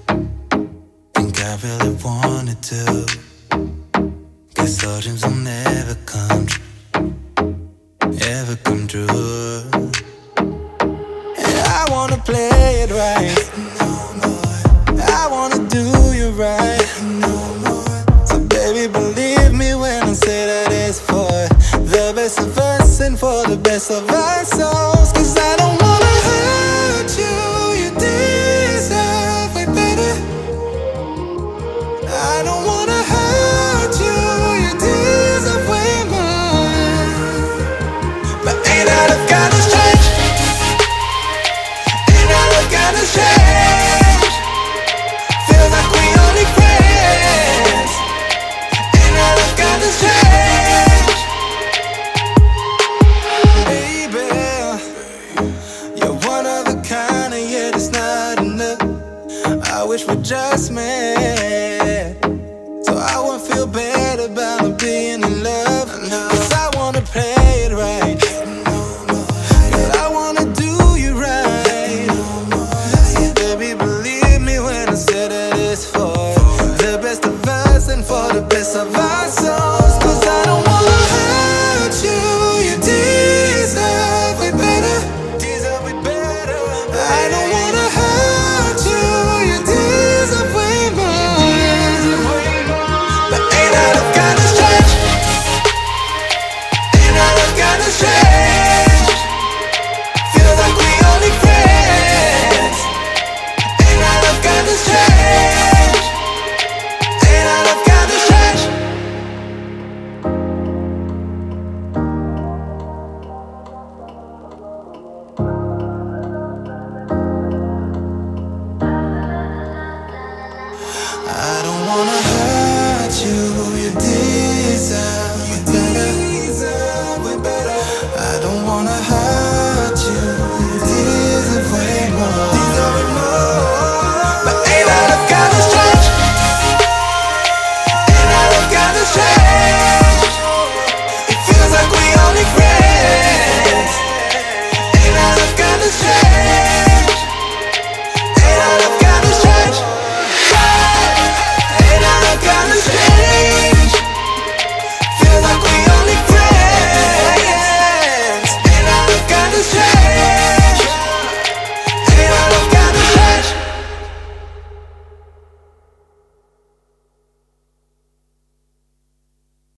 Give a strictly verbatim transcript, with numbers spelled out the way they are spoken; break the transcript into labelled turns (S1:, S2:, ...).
S1: Think I really wanted to. Guess our dreams will never come true, ever come true. And I wanna play it right, I wanna do you right. So baby, believe me when I say that it's for the best of us and for the best of our souls. Cause I don't wanna hurt you, you deserve way better. I don't wanna hurt you, you deserve way more. But ain't I the kind of change? Ain't I the kind of change? Feels like we only friends. Ain't I the kind of change? Baby, you're one of a kind and yet it's not enough. I wish we just met, so I won't feel bad about not being in love. Cause I wanna play it right, cause I wanna do you right. So baby, believe me when I say that it's for the best of us and for the best of us.